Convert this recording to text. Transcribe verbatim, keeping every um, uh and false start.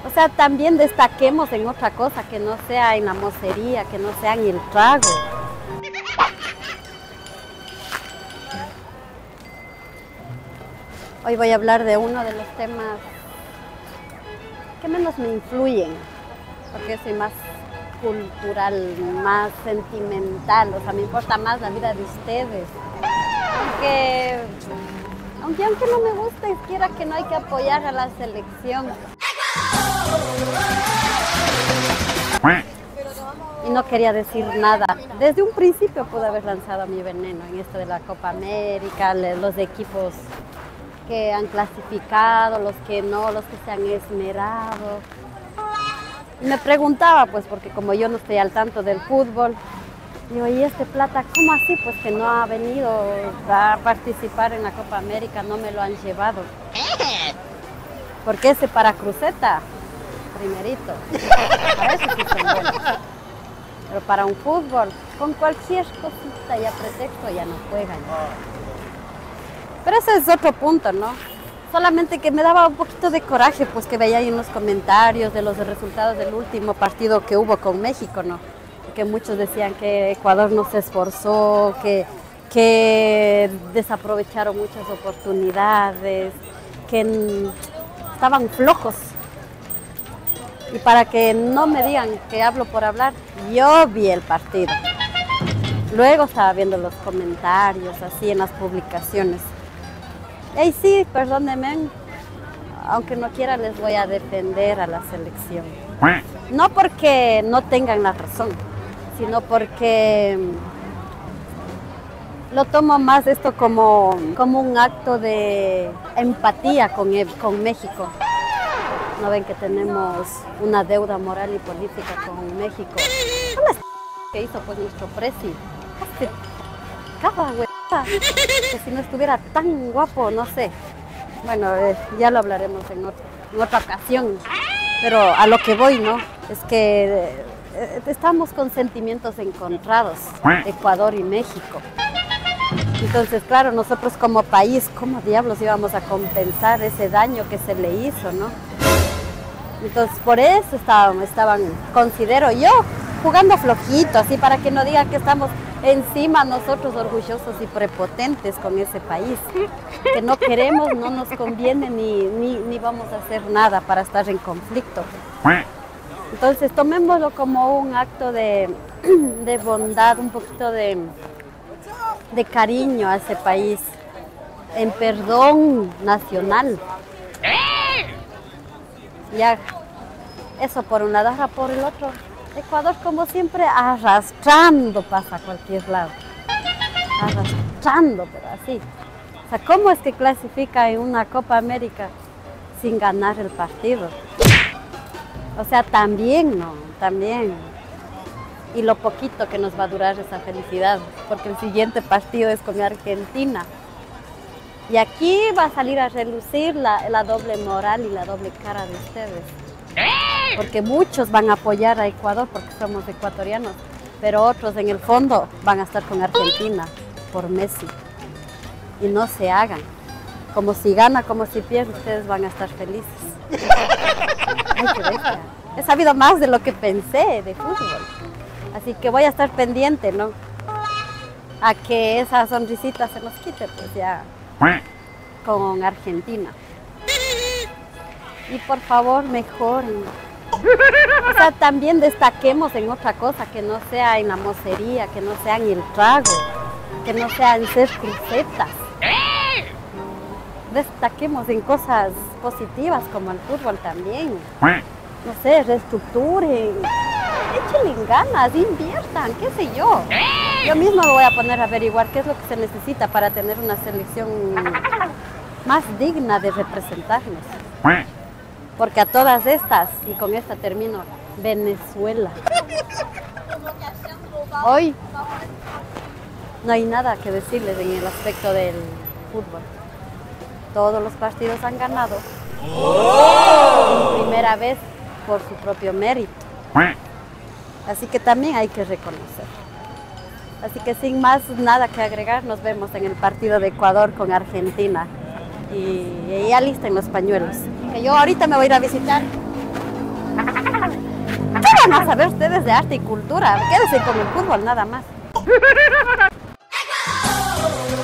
O sea, también destaquemos en otra cosa, que no sea en la mocería, que no sea en el trago. Hoy voy a hablar de uno de los temas que menos me influyen, porque soy más cultural, más sentimental, o sea, me importa más la vida de ustedes. Aunque, aunque, aunque no me guste, quiera que no hay que apoyar a la selección. Y no quería decir nada. Desde un principio pude haber lanzado mi veneno en esto de la Copa América, los equipos que han clasificado, los que no, los que se han esmerado. Y me preguntaba, pues, porque como yo no estoy al tanto del fútbol, digo, ¿y este plata cómo así? Pues que no ha venido a participar en la Copa América, no me lo han llevado. Porque ese para cruceta, primerito, para eso sí son buenos. Pero para un fútbol, con cualquier cosita y a pretexto ya no juegan. Pero ese es otro punto, ¿no? Solamente que me daba un poquito de coraje, pues que veía ahí en los comentarios de los resultados del último partido que hubo con México, ¿no? Que muchos decían que Ecuador no se esforzó, que, que desaprovecharon muchas oportunidades, que estaban flojos. Y para que no me digan que hablo por hablar, yo vi el partido. Luego estaba viendo los comentarios, así en las publicaciones. Y sí, perdónenme, aunque no quiera les voy a defender a la selección. No porque no tengan la razón, sino porque lo tomo más esto como, como un acto de empatía con, con México. ¿No ven que tenemos una deuda moral y política con México? ¿Qué hizo pues nuestro presi? Cada güey. Que si no estuviera tan guapo, no sé. Bueno, eh, ya lo hablaremos en, otro, en otra ocasión. Pero a lo que voy, ¿no? Es que eh, estamos con sentimientos encontrados, Ecuador y México. Entonces, claro, nosotros como país, ¿cómo diablos íbamos a compensar ese daño que se le hizo, no? Entonces, por eso estaban, estaban, considero yo, jugando flojito, así para que no digan que estamos encima nosotros orgullosos y prepotentes con ese país, que no queremos, no nos conviene ni, ni, ni vamos a hacer nada para estar en conflicto. Entonces tomémoslo como un acto de, de bondad, un poquito de, de cariño a ese país, en perdón nacional. Ya, eso por un lado, ahora por el otro. Ecuador, como siempre, arrastrando pasa a cualquier lado. Arrastrando, pero así. O sea, ¿cómo es que clasifica en una Copa América sin ganar el partido? O sea, también, ¿no? También. Y lo poquito que nos va a durar esa felicidad, porque el siguiente partido es con Argentina. Y aquí va a salir a relucir la, la doble moral y la doble cara de ustedes. Porque muchos van a apoyar a Ecuador porque somos ecuatorianos, pero otros en el fondo van a estar con Argentina por Messi. Y no se hagan. Como si gana, como si pierde, ustedes van a estar felices. Ay, qué bestia. He sabido más de lo que pensé de fútbol. Así que voy a estar pendiente, ¿no? A que esa sonrisita se nos quite, pues ya con Argentina. Y por favor, mejoren. O sea, también destaquemos en otra cosa, que no sea en la mocería, que no sea en el trago, que no sea en ser crucetas. Destaquemos en cosas positivas como el fútbol también. No sé, reestructuren, échenle ganas, inviertan, qué sé yo. Yo misma me voy a poner a averiguar qué es lo que se necesita para tener una selección más digna de representarnos. Porque a todas estas, y con esta termino, Venezuela. Hoy no hay nada que decirles en el aspecto del fútbol. Todos los partidos han ganado. ¡Oh! Primera vez por su propio mérito. Así que también hay que reconocer. Así que sin más nada que agregar, nos vemos en el partido de Ecuador con Argentina. Y, y alisten los pañuelos. Que yo ahorita me voy a ir a visitar van a saber ustedes de arte y cultura? Quédense con el fútbol nada más.